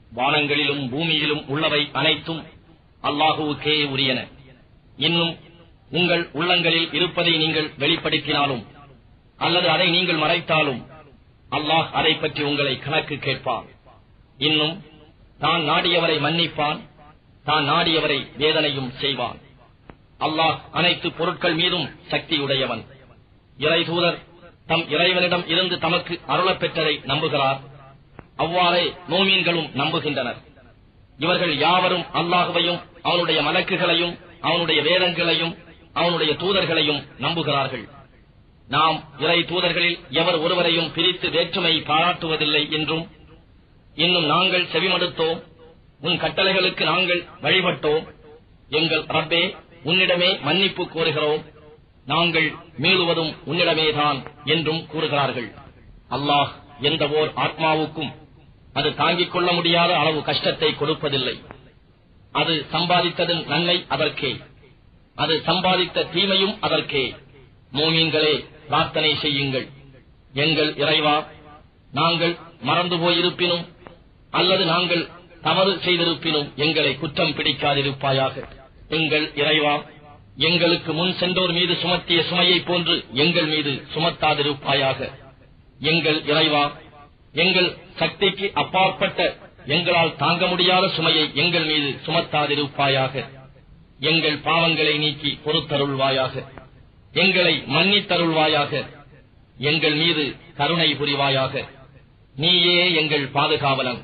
வானங்களிலும் பூமியிலும் உள்ளவை அனைத்தும் அல்லாஹுவுக்கே உரியன. இன்னும் உங்கள் உள்ளங்களில் இருப்பதை நீங்கள் வெளிப்படுத்தினாலும் அல்லது அதை நீங்கள் மறைத்தாலும் அல்லாஹ் அதை பற்றி உங்களை கணக்கு கேட்பான். இன்னும் தான் நாடியவரை மன்னிப்பான், தான் நாடியவரை வேதனையும் செய்வான். அல்லாஹ் அனைத்து பொருட்கள் மீதும் சக்தியுடையவன். இறை தூதர் தம் இறைவனிடம் இருந்து தமக்கு அருளப் பெற்றதை நம்புகிறார். அவ்வாறே மோமீன்களும் நம்புகின்றனர். இவர்கள் யாவரும் அல்லாஹுவையும் அவனுடைய மலக்குகளையும் அவனுடைய வேதங்களையும் அவனுடைய தூதர்களையும் நம்புகிறார்கள். நாம் இறை தூதர்களில் எவர் ஒருவரையும் பிரித்து வேற்றுமை பாராட்டுவதில்லை என்றும், இன்னும் நாங்கள் செவிமடுத்தோம், உன் கட்டளைகளுக்கு நாங்கள் வழிபட்டோம், எங்கள் ரப்பே உன்னிடமே மன்னிப்பு கோருகிறோம், நாங்கள் மீளுவதும் உன்னிடமேதான் என்றும் கூறுகிறார்கள். அல்லாஹ் எந்த ஓர் ஆத்மாவுக்கும் அது தாங்கிக் கொள்ள முடியாத அளவு கஷ்டத்தை கொடுப்பதில்லை. அது சம்பாதித்ததன் நன்மை அதற்கே, அது சம்பாதித்த தீமையும் அதற்கே. மோமீன்களே, பிரார்த்தனை செய்யுங்கள். எங்கள் இறைவா, நாங்கள் மறந்து போயிருப்பினும் அல்லது நாங்கள் தவறு செய்திருப்பினும் எங்களை குற்றம் பிடிக்காதிருப்பாயாக. எங்கள் இறைவா, எங்களுக்கு முன் சென்றோர் மீது சுமத்திய சுமையை போன்று எங்கள் மீது சுமத்தாதிருப்பாயாக. எங்கள் இறைவா, எங்கள் சக்திக்கு அப்பாற்பட்ட எங்களால் தாங்க முடியாத சுமையை எங்கள் மீது சுமத்தாதிருப்பாயாக. எங்கள் பாவங்களை நீக்கி பொறுத்தருள்வாயாக. எங்களை மன்னித்தருள்வாயாக. எங்கள் மீது கருணை புரிவாயாக. நீயே எங்கள் பாதுகாவலன்.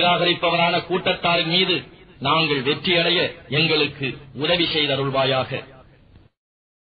நிராகரிப்பவரான கூட்டத்தாரின் மீது நாங்கள் வெற்றியடைய எங்களுக்கு உதவி செய்தருள்வாயாக.